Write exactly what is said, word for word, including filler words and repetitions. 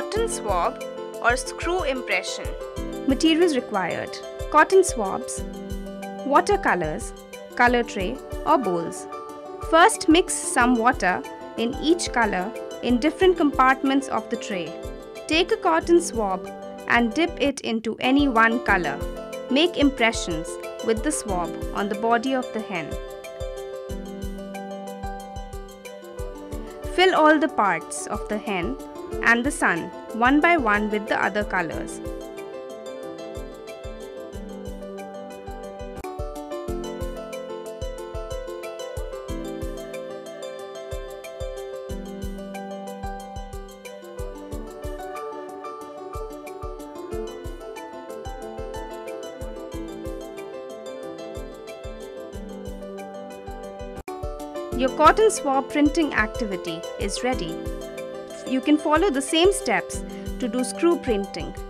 Cotton swab or screw impression. Materials required: cotton swabs, watercolors, color tray or bowls. First, mix some water in each color in different compartments of the tray. Take a cotton swab and dip it into any one color. Make impressions with the swab on the body of the hen. Fill all the parts of the hen and the sun one by one with the other colors. Your cotton swab printing activity is ready. You can follow the same steps to do screw printing.